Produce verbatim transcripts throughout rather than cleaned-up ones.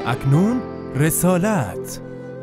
اکنون رسالت.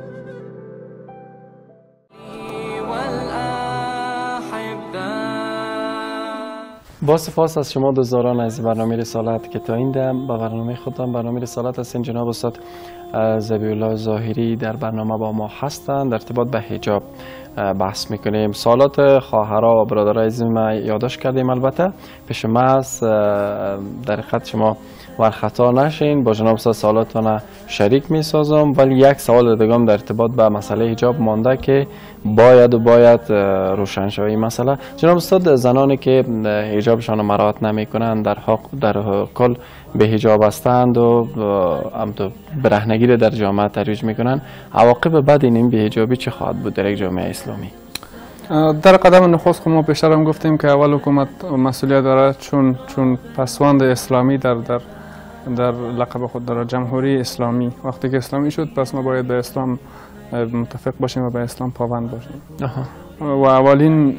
با سپاس از شما دوستان از برنامه رسالت که تا این دم با برنامه خودم برنامه رسالت هستین. جناب استاد ذبیح الله ظاهری در برنامه با ما هستند. در ارتباط به حجاب بحث میکنیم. سوالات خواهرها و برادرای عزیز ما یادداشت کردیم. البته پیش ما است، در حقیقت شما ور خطا نشین. با جناب استاد سوالاتون شریک میسازم، ولی یک سوال دیگه در ارتباط به مسئله حجاب مانده که باید و باید روشن شود. این مسئله جناب استاد، زنانی که حجابشان رو مراعات نمیکنند در حق در کل به حجاب هستند و هم تو برهنگی در جامعه ترویج میکنن، عواقب بعد این به حجابی چه خواهد بود در یک جامعه اسلامی؟ در قدم نخست ما پیشتر هم گفتیم که اول حکومت مسئولیت دارد، چون چون پسوند اسلامی در در در لقب خود دارد، جمهوری اسلامی. وقتی که اسلامی شد پس ما باید به اسلام متفق باشیم و به اسلام پابند باشیم. و اولین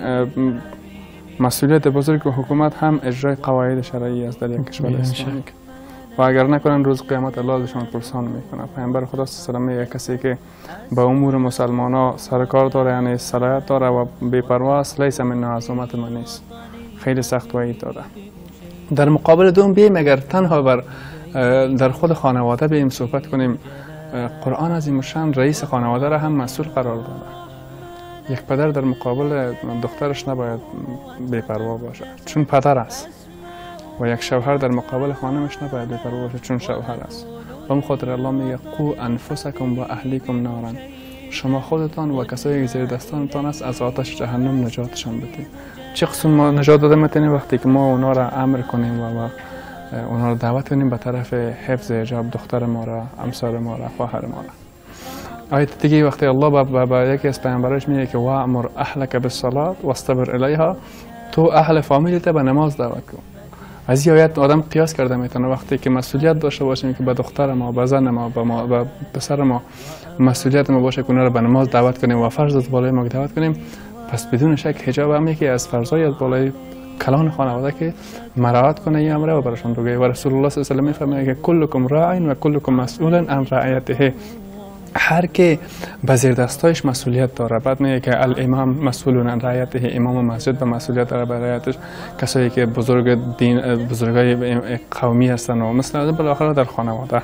مسئولیت بزرگ حکومت هم اجرای قواعد شرعی است در یک کشور اسلامی، و اگر نکنن روز قیامت الله ازشان پرسان میکنه. پیامبر خدا صلی الله علیه و آله کسی که به امور مسلمان ها سرکار داره، یعنی صلاحیت داره و بی‌پروا است، لیس من عظمت ما نیست، خیلی سخت وعید داره. در مقابل دوم بیایم اگر تنها بر در خود خانواده بیایم صحبت کنیم، قرآن عظیم الشأن رئیس خانواده را هم مسئول قرار داده. یک پدر در مقابل دخترش نباید بی‌پروا باشه چون پدر است، و یک شوهر در مقابل خانمش نباید بی‌پروا باشه چون شوهر است. و خاطر الله میگه قو انفسکم و اهلیکم نارا، شما خودتان و کسایی که زیر دستانتان است از آتش جهنم نجاتشان بدید. چه قسم ما نجات داده میتونیم؟ وقتی که ما اونا را امر کنیم و اونا را دعوت کنیم به طرف حفظ حجاب دختر ما را، همسر ما را، خواهر ما را. آیت دیگه وقتی الله با, با یکی از پیامبراش میگه که وامر اهلک بالصلاه واصطبر الیها، تو اهل فامیلت به نماز دعوت کن. از این آیت آدم قیاس کرده میتونه وقتی که مسئولیت داشته باشیم که به دختر ما، به زن ما، به ما، به پسر ما مسئولیت ما باشه که اونا را به نماز دعوت کنیم و فرض از بالای ما دعوت کنیم، پس بدون شک حجاب هم یکی از فرضای از بالای کلان خانواده که مراعات کنه این امر و براشون بگه. و رسول الله صلی الله علیه و آله میفرماید که کلکم راع و کلکم مسئول عن رعیته، هر که به زیر دستایش مسئولیت داره. بعد میگه که الامام مسئول عن رعیته، امام مسجد به مسئولیت داره به رعیتش، کسایی که بزرگ دین، بزرگای قومی هستن و مثلا بالاخره در خانواده.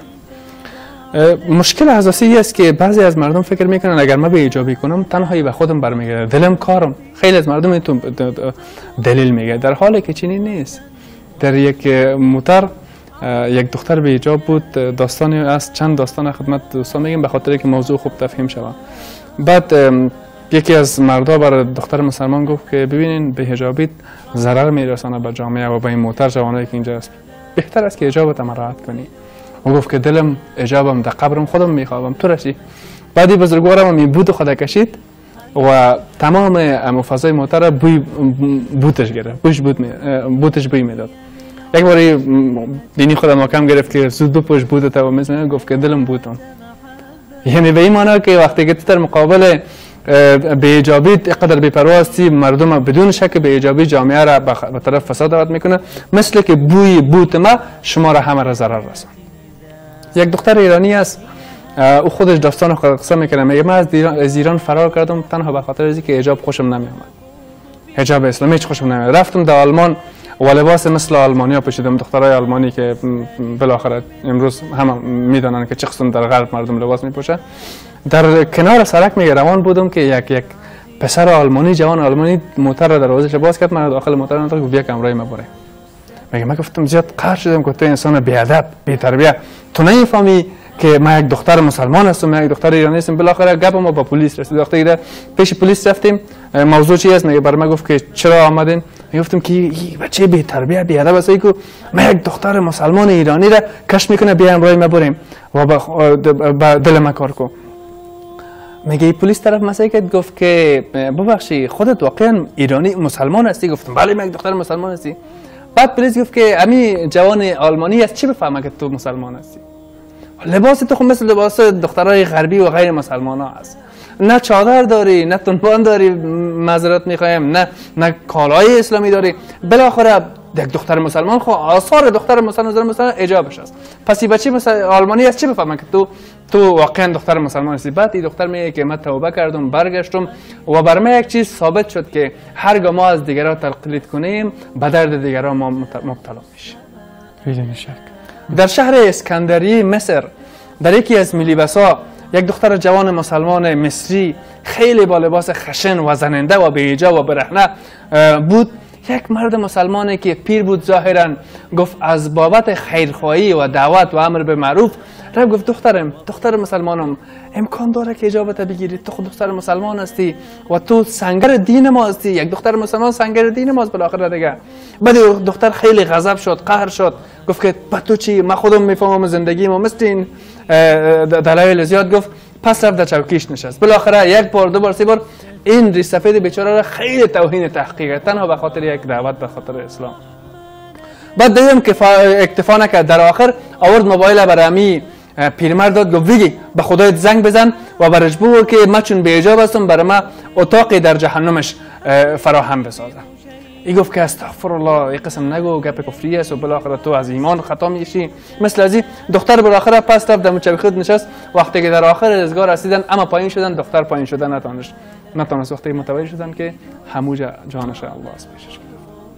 مشکل اساسی است که بعضی از مردم فکر میکنن اگر من به حجابی کنم تنهایی به خودم برمیگرده، دلم کارم. خیلی از مردم این دلیل میگه، در حالی که چنین نیست. در یک موتر یک دختر به حجاب بود، داستانی از چند داستان خدمت دوستان میگم به خاطر که موضوع خوب تفهیم شود. بعد یکی از مردا برای دختر مسلمان گفت که ببینین به حجابیت ضرر میرسانه به جامعه و به این موتر جوانایی که اینجا است، بهتر است که حجابت مراعات کنی. و گفت که دلم حجابم در قبرم خودم میخوابم تو رشی. بعدی بزرگوارم می بود خدا کشید و تمام فضای موتر بوی بوتش گرفت، بوش بود می بوتش بوی میداد. یک باری دینی خودم کم گرفت که زود بپوش بودت و مثلا گفت که دلم بودم. یعنی به این معنی که وقتی که در مقابل به حجابی قدر بی‌پروا هستی، مردم بدون شک به حجابی جامعه را به طرف فساد دعوت میکنه، مثل که بوی بوت ما شما را همه را ضرر رساند. یک دختر ایرانی است، او خودش داستان خود قصه میکنه، میگه من از ایران از ایران فرار کردم تنها به خاطر اینکه حجاب خوشم نمیومد، حجاب اسلامی هیچ خوشم نمیومد. رفتم در آلمان و لباس مثل آلمانیا پوشیدم، دخترای آلمانی که بالاخره امروز هم میدونن که چه قسم در غرب مردم لباس میپوشن. در کنار سرک میگه روان بودم که یک یک پسر آلمانی، جوان آلمانی موتر را دروازش باز کرد، من داخل موتر انداخت، گفت بیا کامرای ما بره. میگه من گفتم زیاد قهر شدم که تو انسان بی‌ادب، بی‌تربیت، تو نمیفهمی که من یک دختر مسلمان هستم، من یک دختر ایرانی هستم. بالاخره گپ ما با پلیس رسید. وقتی ایده پیش پلیس رفتیم، موضوع چی است؟ میگه بر من گفت که چرا آمدین؟ گفتم که این بچه بی‌تربیت، بی‌ادب است که من یک دختر مسلمان ایرانی را کش میکنه، بیا امروز ما بریم و با دل ما کار کن. میگه پلیس طرف مسئله کرد، گفت که ببخشی خودت واقعا ایرانی مسلمان هستی؟ گفتم بله من یک دختر مسلمان هستی. بعد پلیس گفت که امی جوان آلمانی است چی بفهمه که تو مسلمان هستی؟ لباس تو خب مثل لباس دخترای غربی و غیر مسلمان ها است، نه چادر داری، نه تنبان داری، معذرت میخوایم، نه نه کالای اسلامی داری. بالاخره یک دختر مسلمان خو آثار دختر مسلمان مثلا حجابش است. پس این بچه مثلا آلمانی است چه بفهمه که تو تو واقعا دختر مسلمان هستی؟ بعد این دختر میگه که من توبه کردم برگشتم و بر من یک چیز ثابت شد که هرگاه ما از دیگران تقلید کنیم به درد دیگران ما مبتلا میشیم. بدون شک. در شهر اسکندریه مصر در یکی از میلیبس‌ها یک دختر جوان مسلمان مصری خیلی با لباس خشن و زننده و بی‌حجاب و برهنه بود. یک مرد مسلمانی که پیر بود ظاهرا گفت از بابت خیرخواهی و دعوت و امر به معروف رفت گفت دخترم دختر مسلمانم امکان داره که حجابت بگیری؟ تو خود دختر مسلمان هستی و تو سنگر دین ما هستی. یک دختر مسلمان سنگر دین ماست بالاخره دیگه. بعد دختر خیلی غضب شد، قهر شد، گفت که با تو چی؟ من خودم میفهمم زندگی ما مثل این دلایل زیاد. گفت پس رفت در چوکیش نشست. بالاخره یک بار دو بار سه بار این ریش سفید بیچاره را خیلی توهین تحقیق تنها به خاطر یک دعوت به خاطر اسلام. بعد دیدم که اکتفا نکرد، در آخر آورد موبایل برای پیرمرد داد، گفت ویگی به خدایت زنگ بزن و برش بگو که من چون به حجاب هستم برای من اتاقی در جهنمش فراهم بسازم. ای گفت که استغفر الله، این قسم نگو، گپ کفری است و بالاخره تو از ایمان خطا میشی. مثل ازی دختر بالاخره پس رفت در مچه خود نشست. وقتی که در آخر ازگار رسیدن اما پایین شدن، دختر پایین شدن نتونست نتونست وقتی متوجه شدن که هموجا جانش الله است پیشش گرفت.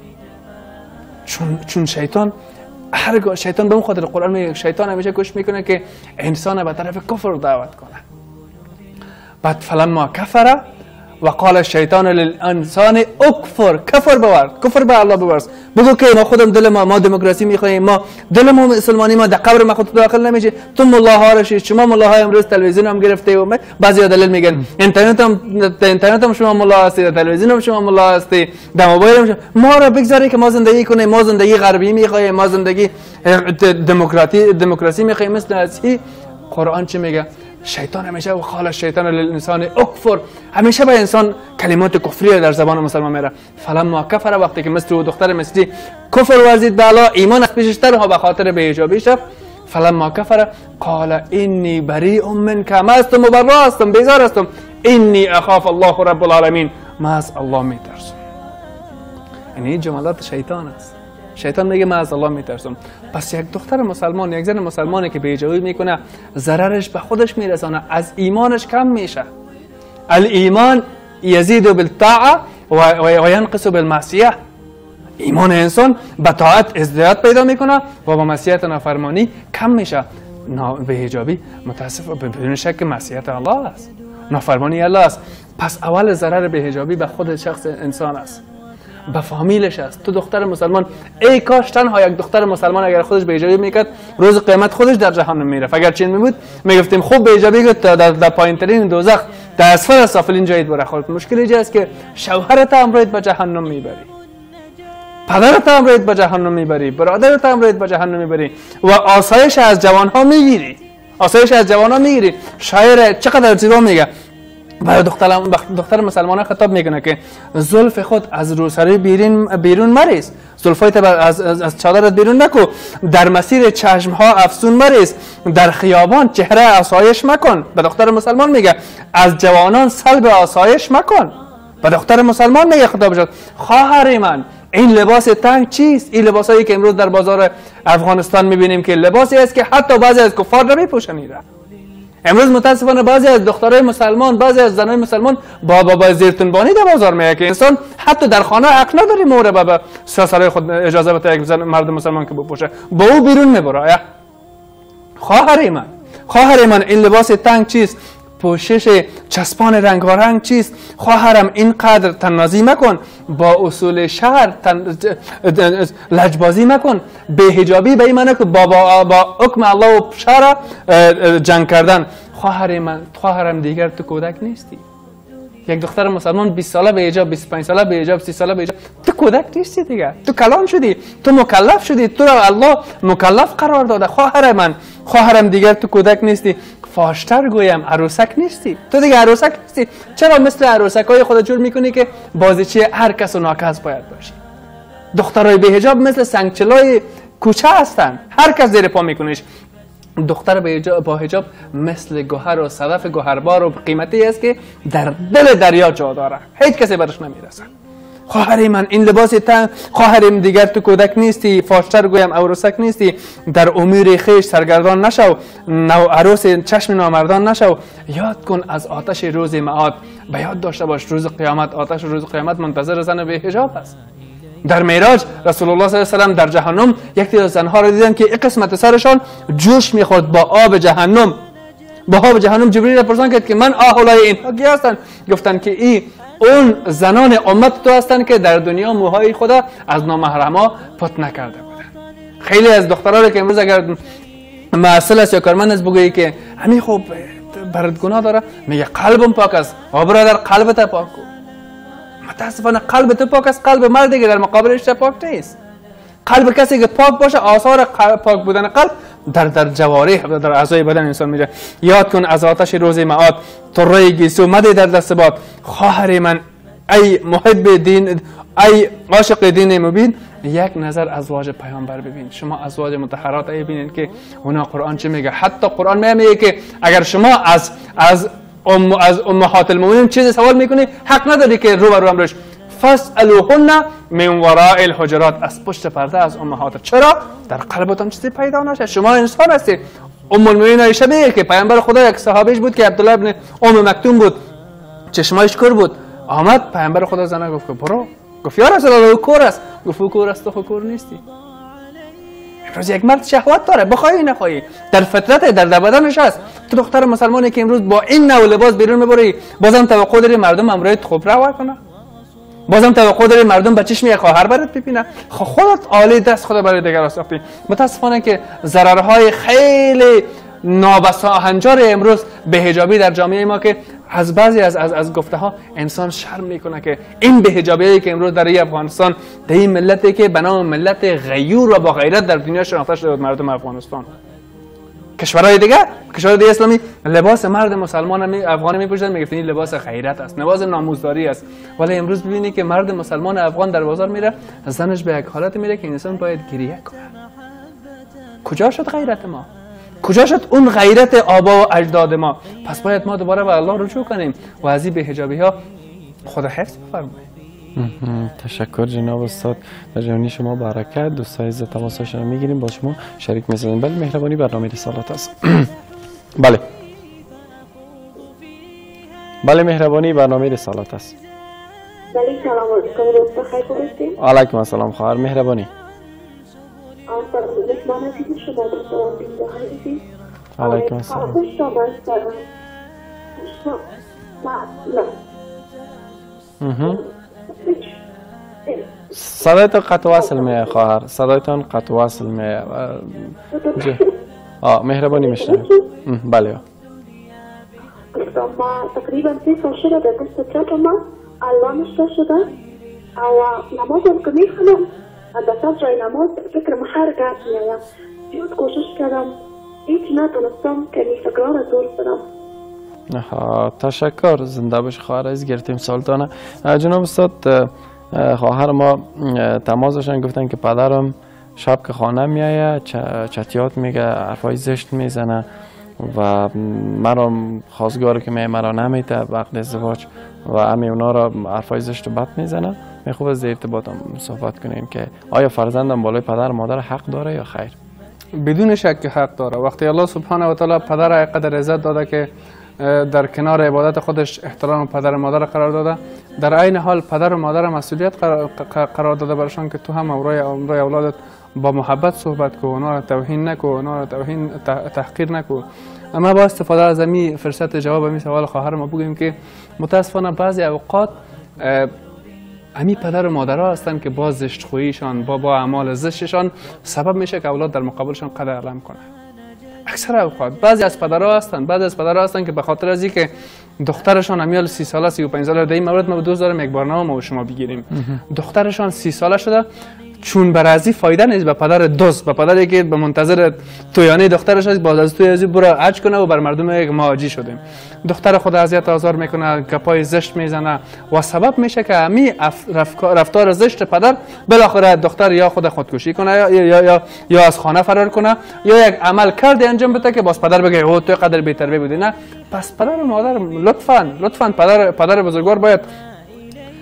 چون چون شیطان هرگاه شیطان به اون خاطر قرآن میگه شیطان همیشه کوشش میکنه که انسان به طرف کفر دعوت کنه. بعد فلما کفر و قال الشیطان للانسان اکفر، کفر بورد، کفر به الله بورد، بگو که ما خودم دل ما ما دموکراسی میخوایم، ما دل ما مسلمانی، ما در قبر ما خود داخل نمیشه. تو ملاها رشید، شما ملاها امروز تلویزیون هم گرفته و بعضی دلیل میگن اینترنت هم اینترنت هم شما ملا هستی، تلویزیون هم شما ملا هستی، در موبایل هم شما. ما را بگذاری که ما زندگی کنیم، ما زندگی غربی میخوایم، ما زندگی دموکراتی دموکراسی میخوایم. مثل ازی قرآن چی میگه؟ شیطان همیشه و قال الشیطان للانسان اکفر، همیشه به انسان کلمات کفری در زبان مسلمان میره. فلما کفر، وقتی که مثل او دختر مصری کفر ورزید به الله، ایمان از پیشتر ها به خاطر بی‌حجابی شد. فلما کفر قال انی بریء منک، ما هستم مبرا هستم، بیزار هستم. انی اخاف الله رب العالمین، ما از الله میترسم. یعنی این جملات شیطان است. شیطان میگه من از الله میترسم. پس یک دختر مسلمان، یک زن مسلمانی که بی‌حجابی میکنه ضررش به خودش میرسانه، از ایمانش کم میشه. الایمان یزید بالطاعه و ینقص بالمعصیه. ایمان انسان به طاعت ازدیاد پیدا میکنه و با معصیت نافرمانی کم میشه. بی‌حجابی متاسف بدون شک معصیت الله است، نافرمانی الله است. پس اول ضرر بی‌حجابی به خود شخص انسان است، به فامیلش است. تو دختر مسلمان، ای کاش تنها یک دختر مسلمان اگر خودش بی‌حجابی میکرد روز قیامت خودش در جهنم میرفت. اگر چنین میبود میگفتیم خوب بی‌حجابی کرد در, در پایین ترین دوزخ، در اسفل السافلین جایت بره خورد. مشکل اینجا است که شوهرت امرایت به جهنم میبری، پدرت امرایت به جهنم میبری، برادرت امرایت به جهنم میبری و آسایش از جوانها میگیری، آسایش از جوانها میگیری. شاعر چقدر زیبا میگه برای دختر دختر مسلمان خطاب میکنه که زلف خود از روسری بیرون بیرون مریز، زلفایت از از, از چادرت بیرون نکو، در مسیر چشم ها افسون مریز، در خیابان چهره آسایش مکن. به دختر مسلمان میگه از جوانان سلب آسایش مکن. به دختر مسلمان میگه خطاب شد خواهر من این لباس تنگ چیست؟ این لباسایی که امروز در بازار افغانستان میبینیم که لباسی است که حتی بعضی از کفار نمیپوشنیده. امروز متاسفانه بعضی از دخترای مسلمان، بعضی از زنای مسلمان با با زیرتنبانی در بازار میگه که انسان حتی در خانه حق نداری مور به سرسرای خود اجازه بده یک زن مرد مسلمان که بپوشه، با او بیرون میبره. خواهر من، خواهر من این لباس تنگ چیست؟ پوشش چسبان رنگارنگ چیست؟ خواهرم اینقدر تنازی مکن، با اصول شهر تن... لجبازی مکن. بی‌حجابی به این معنی که با, با, با حکم الله و شهر جنگ کردن. خواهر من، خواهرم دیگر تو کودک نیستی. یک دختر مسلمان بیست ساله به حجاب، بیست و پنج ساله به حجاب، سی ساله به حجاب، تو کودک نیستی دیگه، تو کلان شدی، تو مکلف شدی، تو را الله مکلف قرار داده. خواهر من، خواهرم دیگر تو کودک نیستی. فاشتر گویم عروسک نیستی، تو دیگه عروسک نیستی. چرا مثل عروسک های خود جور میکنی که بازیچی هر کس و ناکس باید باشی؟ دخترای به حجاب مثل سنگچلای کوچه هستن، هر کس زیر پا میکنیش. دختر با حجاب مثل گوهر و صدف گوهربار و قیمتی است که در دل دریا جا داره، هیچ کسی برش نمیرسه. خواهر من این لباس تن، خواهرم دیگر تو کودک نیستی، فاشتر گویم عروسک نیستی، در امور خیش سرگردان نشو، نو عروس چشم نامردان نشو. یاد کن از آتش روز معاد. به یاد داشته باش روز قیامت، آتش روز قیامت منتظر زن به حجاب است. در معراج رسول الله صلی الله علیه و سلم در جهنم یک تعداد زنها را دیدن که این قسمت سرشان جوش میخورد با آب جهنم. با آب جهنم جبریل را پرسان کرد که من آهولای اینها کی هستند؟ گفتن که این اون زنان امت تو هستند که در دنیا موهای خدا از نامحرما پت نکرده بودند. خیلی از دخترها که امروز اگر معسل است یا کارمند است بگویی که همین خوب برات گناه داره، میگه قلبم پاک است. آ برادر قلبت پاک کن. متاسفانه قلبت پاک است، قلب مردی که در مقابلش پاک نیست. قلب کسی که پاک باشه، آثار پاک بودن قلب در در جوارح در اعضای بدن انسان میره. یاد کن از آتش روز معاد. طره گیسو مده در دست باد. خواهر من ای محب دین، ای عاشق دین مبین، یک نظر ازواج پیامبر ببین. شما ازواج مطهرات ای ببینید که اونا قرآن چه میگه. حتی قرآن میگه که اگر شما از از ام از امهات المؤمنین چیزی سوال میکنی، حق نداری که رو بر رو امرش. فاسالوهن من وراء الحجرات، از پشت پرده از امهات. چرا؟ در قلبتان چیزی پیدا نشه. شما انسان هستی. ام المؤمنین عایشه میگه که پیامبر خدا یک صحابیش بود که عبدالله ابن ام مکتوم بود، چشمایش کور بود. آمد پیامبر خدا زنه گفت که برو. گفت یا رسول الله کور است. گفت کور است تو کور نیستی. امروز یک مرد شهوت داره، بخوای نخوای در فطرت در بدنش هست. تو دختر مسلمانی که امروز با این نوع لباس بیرون میبری، بازم توقع داری مردم امروز خوب روا کنه؟ بازم توقع داری مردم به چشم یک خواهر برات ببینن؟ خودت عالی دست خود برای دیگر ساختی. متاسفانه که ضررهای خیلی نابساهنجار امروز به حجابی در جامعه ما که از بعضی از از, از گفته ها انسان شرم میکنه که این به حجابی که امروز در افغانستان، در این ملتی که به نام ملت غیور و با غیرت در دنیا شناخته شده مردم افغانستان. کشورهای دیگه، کشورهای دیگه اسلامی لباس مرد مسلمان می افغانی میپوشن، میگفتن این لباس غیرت است، لباس ناموسداری است. ولی امروز ببینید که مرد مسلمان افغان در بازار میره، زنش به یک حالت میره که انسان باید گریه کنه. کجا شد غیرت ما؟ کجا شد اون غیرت آبا و اجداد ما؟ پس باید ما دوباره به الله رجوع کنیم و از این بی‌حجابی ها خدا حفظ بفرمایید. تشکر جناب استاد. در جوانی شما برکت. دوستای عزیز تماساشون میگیریم، با شما شریک می‌شیم. بله مهربانی برنامه رسالت است. بله بله مهربانی برنامه رسالت است. بله سلام علیکم. روز بخیر. خوب هستید؟ علیکم السلام خواهر مهربانی. علیکم السلام. صدایتان قطع وصل میه خواهر، صدایتان قطع وصل میه. آه مهربانی میشنم. بله ما تقریبا سه سال شده در دست چپ ما الان نشته شده و نماز هم که میخونم در سر جای نماز فکر محر گرد میایم. زیاد کوشش کردم هیچ نتونستم که این فکرها را دور کنم. تشکر. زنده باش خواهر عزیز. گرفتیم سالتانه. جناب استاد خواهر ما تماسشان گفتن که پدرم شب که خانه میایه چتیات میگه، حرفای زشت میزنه و مرا خواستگار که می مرا نمیته وقت ازدواج و همه اونا را حرفای زشت و بد میزنه. می خوب از ارتباطم صحبت کنیم که آیا فرزندم بالای پدر و مادر حق داره یا خیر؟ بدون شک حق داره. وقتی الله سبحانه و تعالی پدر قدر عزت داده که در کنار عبادت خودش احترام پدر و مادر قرار داده، در عین حال پدر و مادر مسئولیت قرار داده برشان که تو هم امروی امروی اولادت با محبت صحبت کو، اونا را توهین نکو، اونا را توهین تحقیر نکو. اما با استفاده از این فرصت جواب این سوال خواهر ما بگیم که متاسفانه بعضی اوقات امی پدر و مادرها هستند که با زشت خوییشان با با اعمال زشتشان سبب میشه که اولاد در مقابلشان قد علم کنه. اکثر اوقات بعضی از پدرها هستند بعضی از پدرها هستند که به خاطر از اینکه دخترشان امیال سی ساله سی و پنج ساله، در این مورد ما دوست دارم یک برنامه ما و شما بگیریم. دخترشان سی ساله شده، چون برازی فایده نیست به پدر دوست، به پدری که به منتظر تویانه دخترش است، باز از توی ازی برو عج کنه و بر مردم یک ما عاجی شدیم. دختر خود اذیت آزار میکنه، گپای زشت میزنه و سبب میشه که امی رفتار زشت پدر بالاخره دختر یا خود خودکشی کنه یا یا یا, یا از خانه فرار کنه یا یک عمل کرده انجام بده که باز پدر بگه او تو قدر بی‌تربیت بودی. نه، پس پدر و مادر لطفاً لطفاً پدر پدر بزرگوار باید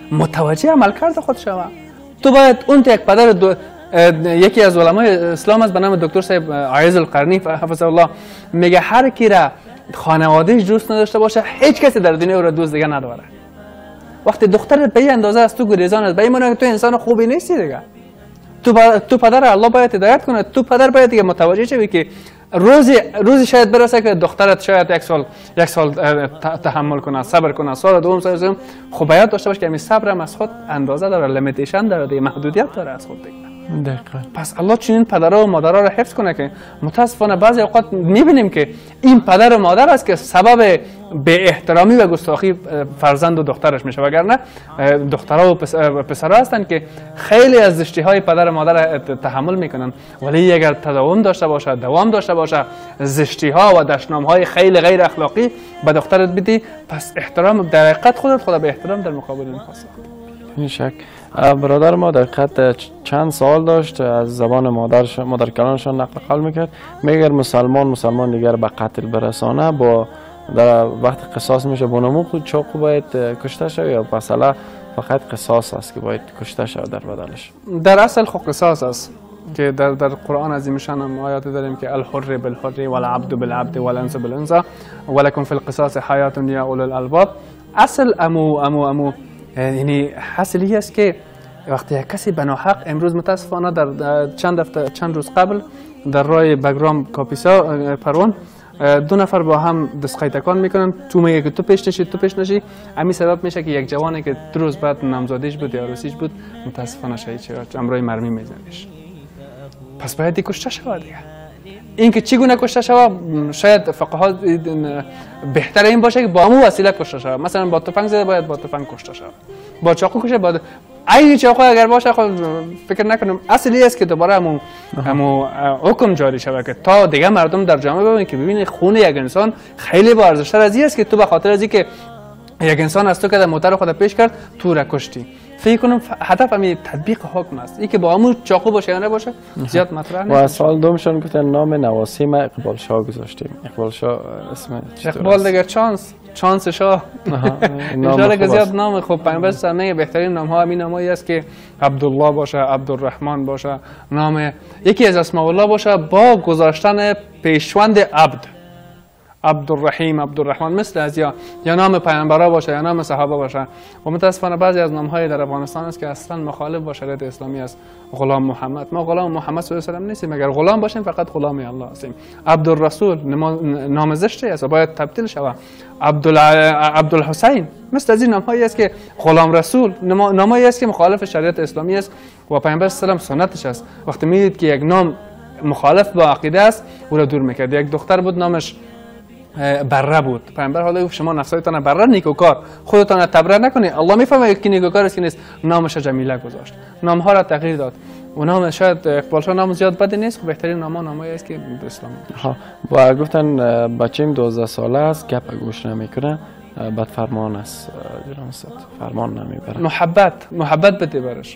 متوجه عملکرد خود شوه. تو باید اون یک پدر دو یکی از علمای اسلام است به نام دکتر صاحب عایض القرنی حفظه الله میگه هر کی را خانوادهش دوست نداشته باشه هیچ کسی در دنیا او را دوست دیگه نداره. وقتی دخترت به این اندازه از تو گریزان است به این معنی تو انسان خوبی نیستی دیگه. تو با... تو پدر الله باید هدایت کنه. تو پدر باید دیگه متوجه شوی که روزی روزی شاید برسه که دخترت شاید یک سال یک سال تحمل کنه، صبر کنه، سال دوم سال سوم خب باید داشته باشه که همین صبر هم از خود اندازه داره، لیمیتیشن داره دیگه، محدودیت داره از خود دیگه. دقیقاً. پس الله چنین پدرها و مادرها را حفظ کنه که متاسفانه بعضی اوقات میبینیم که این پدر و مادر است که سبب به احترامی و گستاخی فرزند و دخترش میشه، وگرنه دخترها و پسرها هستند که خیلی از زشتی های پدر و مادر تحمل میکنن، ولی اگر تداوم داشته باشه، دوام داشته باشه، زشتی ها و دشنام های خیلی غیر اخلاقی به دخترت بدی، پس احترام در حقیقت خودت خدا به احترام در مقابل این خواست. این شک. برادر ما در خط چند سال داشت از زبان مادرش مادر کلانشان نقل قول میکرد، میگر مسلمان مسلمان دیگر به قتل برسانه با در وقت قصاص میشه بونمو خود چاقو باید کشته شد یا مثلا فقط قصاص است که باید کشته شد در بدلش؟ در اصل خود قصاص است که در در قرآن عظیم شان هم آیات داریم که الحر بالحر والعبد بالعبد والانثى بالانثى ولکم فی القصاص حیات یا اولو الالباب. اصل امو امو امو یعنی حاصلی است که وقتی کسی به ناحق، امروز متاسفانه در چند هفته چند روز قبل در راه بگرام کاپیسا پروان دو نفر با هم دستخوی تکان میکنن، تو میگه که تو پیش نشی تو پیش نشی، همین سبب میشه که یک جوانی که دو روز بعد نامزادیش بود یا عروسیش بود متاسفانه شهید شد، امروز مرمی میزنیش. پس باید کشته شود دیگه. این که چگونه کشته شود شاید فقها بهتر این باشه که با همون وسیله کشته شود، مثلا با تفنگ زده باید با تفنگ کشته شود، با چاقو کشه باید این چاقو اگر باشه خود فکر نکنم. اصلی است که دوباره همون همون حکم جاری شود که تا دیگه مردم در جامعه ببینن که ببینید خون یک انسان خیلی با ارزش‌تر از این است که تو به خاطر از اینکه یک انسان از تو که موتر خود پیش کرد تو را کشتی. فکر کنم هدف همین تطبیق حکم است، این که با همون چاقو باشه یا نباشه زیاد مطرح نیست. و سال دومشون گفتن نام نواسیم اقبال شاه گذاشتیم. اقبال شاه اسم اقبال دیگه چانس چانس شاه انشالله که زیاد نام خوب. پیامبر سنه بهترین نام ها همین نامایی است که عبدالله باشه، عبدالرحمن باشه، نام یکی از اسماء الله باشه با گذاشتن پیشوند عبد، عبدالرحیم، عبدالرحمن، مثل از یا یا نام پیامبرا باشه یا نام صحابه باشه. و متاسفانه بعضی از نام‌های در افغانستان است که اصلا مخالف با شریعت اسلامی است. غلام محمد، ما غلام محمد صلی الله علیه و آله نیستیم، اگر غلام باشیم فقط غلام الله هستیم. عبدالرسول نام زشتی است باید تبدیل شود. عبدال عبدالحسین، مثل از این نام‌هایی است که غلام رسول نامایی است که مخالف شریعت اسلامی است و پیامبر صلی الله علیه و آله سنتش است. وقتی می‌دید که یک نام مخالف با عقیده است او را دور می‌کرد. یک دختر بود نامش بره بود، پیامبر حالا گفت شما نفسایتان بره نیکوکار، خودتان تبره نکنید. الله میفهمه که نیکوکار است که نیست، نامش جمیله گذاشت، نام ها را تغییر داد. و نام شاید اقبال شاه نام زیاد بدی نیست، بهترین نام نامایی است که به اسلام. ها و گفتن بچه‌م دوازده ساله است، گپ گوش نمیکنه، بد فرمان است جناب استاد، فرمان نمیبره. محبت محبت بده برش.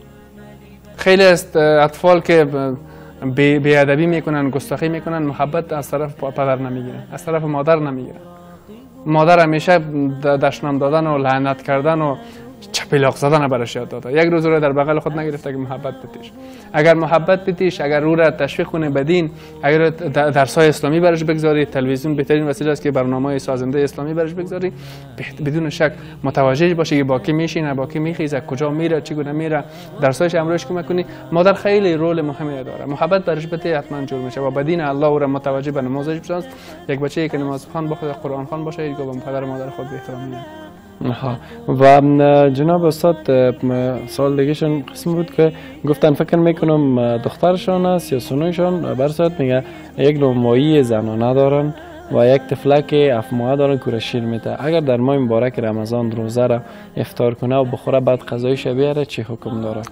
خیلی است اطفال که بی ادبی میکنن، گستاخی میکنن، محبت از طرف پدر نمیگیرن، از طرف مادر نمیگیرن. مادر همیشه دشنام دادن و لعنت کردن و چپیلاق زدن برش یاد داده. یک روز رو در بغل خود نگرفته که محبت بتیش. اگر محبت بتیش، اگر او را تشویق کنه به دین، اگر درس‌های اسلامی برش بگذاری، تلویزیون بهترین وسیله است که برنامه‌های سازنده اسلامی برش بگذاری، بدون شک متوجه باشه که با کی میشینه، با کی میخیزه، کجا میره، چگونه میره، درسایش امروش کمک کنی. مادر خیلی رول مهمی داره. محبت برش بده حتما جور میشه و بدین الله او را متوجه به نمازش بشناس. یک بچه‌ای که نماز خوان بخواد، قرآن خوان باشه، دیگه با پدر مادر خود احترام ها. و جناب استاد سال دیگهشون قسم بود که گفتن فکر میکنم دخترشان است یا سنویشان برسات میگه یک نوع مایی زنانه دارن و یک تفلک اف ماه دارن که شیر میده. اگر در ماه مبارک رمضان روزه را افطار کنه و بخوره بعد غذایش بیاره چی حکم داره؟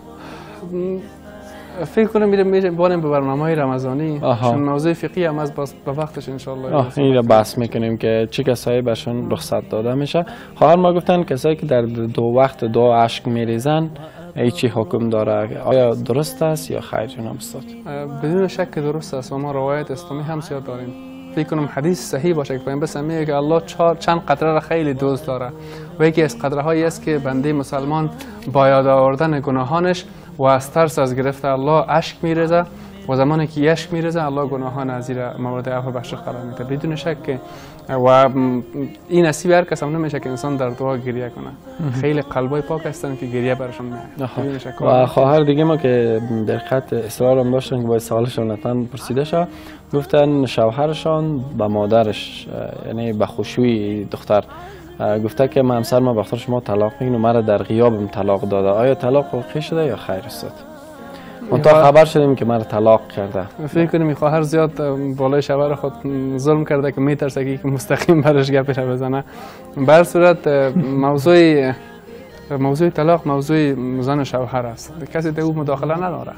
فکر کنم میرم میرم بانم به برنامه‌های رمضانی، چون موضوع فقهی هم از به وقتش ان شاء الله این را بحث میکنیم که چه کسایی بهشون رخصت داده میشه. خواهر ما گفتن کسایی که در دو وقت دو اشک میریزن چی حکم داره؟ آیا درست است یا خیر جناب استاد؟ بدون شک درست است و ما روایت اسلامی هم زیاد داریم. فکر کنم حدیث صحیح باشه که بس میگه که الله چهار چند قطره را خیلی دوست داره و یکی از قطره هایی است که بنده مسلمان با یاد آوردن گناهانش و از ترس از گرفت الله اشک میریزه و زمانی که اشک میریزه الله گناهان از زیر مورد عفو بخش قرار میده بدون شک که و این نصیب هر کس هم نمیشه که انسان در دعا گریه کنه. خیلی قلبای پاک هستن که گریه برشون میاد. و خواهر دیگه ما که در خط اصرار هم داشتن که با سوالشون لطفاً پرسیده شد، گفتن شوهرشان به مادرش یعنی به خوشوی دختر گفته که من همسر ما بخاطر شما طلاق میگن و مرا در غیابم طلاق داده. آیا طلاق واقعی شده یا خیر است؟ من تا خبر شدیم که مرا طلاق کرده. فکر کنم این خواهر زیاد بالای شوهر خود ظلم کرده که میترسه که مستقیم برش گپش بزنه. به هر صورت موضوع موضوع طلاق موضوع زن و شوهر است، کسی در او مداخله نداره.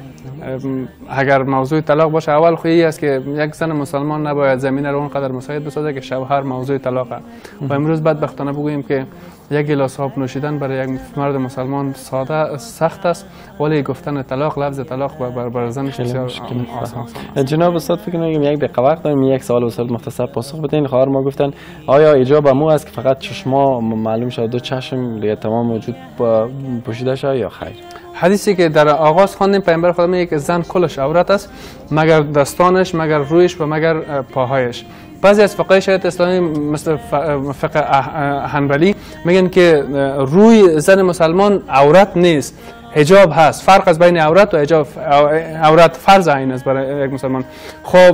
اگر موضوع طلاق باشه اول خویی است که یک زن مسلمان نباید زمین رو اونقدر مساعد بسازه که شوهر موضوع طلاقه. و امروز بدبختانه بگوییم که یک گلاس آب نوشیدن برای یک مرد مسلمان ساده سخت است، ولی گفتن طلاق لفظ طلاق بر بر زن بسیار آسان است. جناب استاد فکر کنم یک دقیقه وقت داریم، یک سوال استاد مختصر پاسخ بدین. خواهر ما گفتن آیا ایجاب مو است که فقط چشما معلوم شد دو چشم دیگه تمام وجود پوشیده شد یا خیر؟ حدیثی که در آغاز خواندیم پیامبر خدا میگه که زن کلش عورت است مگر دستانش، مگر رویش و مگر پاهایش. بعضی از فقهای شریعت اسلامی مثل فقه حنبلی میگن که روی زن مسلمان عورت نیست، حجاب هست. فرق از بین عورت و حجاب، عورت فرض عین است برای یک مسلمان. خب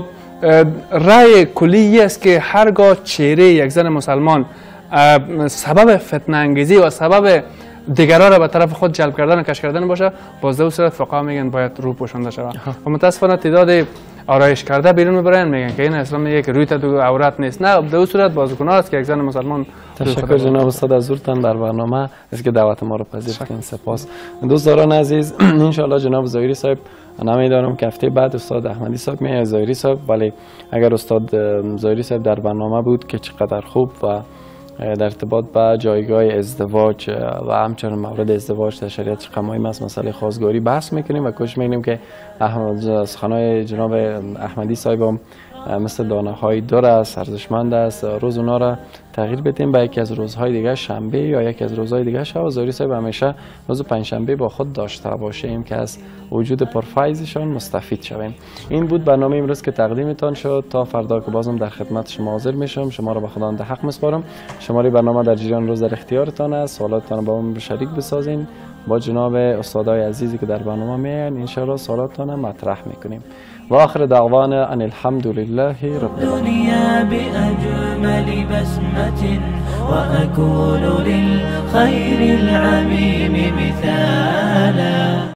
رأی کلی است که هرگاه چهره یک زن مسلمان سبب فتنه انگیزی و سبب دیگران را به طرف خود جلب کردن و کش کردن باشه، باز در صورت فقها میگن باید رو پوشانده شود. و متاسفانه تعداد آرایش کرده بیرون میبرن میگن که این اسلام میگه که روی تو عورت نیست. نه، در صورت باز گناه است که یک زن مسلمان. تشکر جناب استاد از حضورتان در برنامه از که دعوت ما رو پذیرفتین. سپاس. دوستان عزیز، ان شاء الله جناب ظاهری صاحب، نمیدانم که هفته بعد استاد احمدی صاحب میاد ظاهری صاحب، ولی اگر استاد ظاهری صاحب در برنامه بود که چقدر خوب و در ارتباط با جایگاه ازدواج و همچنین مورد ازدواج در شریعت چقدر مهم است، مسئله خواستگاری بحث میکنیم و کوشش میکنیم که سخنهای جناب احمدی صاحب هم مثل دانه های دور است، ارزشمند است، روز اونا را تغییر بدیم به یکی از روزهای دیگه شنبه یا یکی از روزهای دیگه شب. ظاهری صاحب همیشه روز پنجشنبه با خود داشته باشیم که از وجود پرفایزشان مستفید شویم. این بود برنامه امروز که تقدیمتان شد. تا فردا که بازم در خدمت شما حاضر میشم، شما را به خداوند حق میسپارم. شماره برنامه در جریان روز در اختیارتان است. سوالاتتان با من شریک بسازین با جناب استادای عزیزی که در برنامه میان. ان شاء الله سوالاتتان مطرح میکنیم. و آخر دعوانا ان الحمد لله رب الدنيا بأجمل بسمة وأكون للخير العميم مثالا.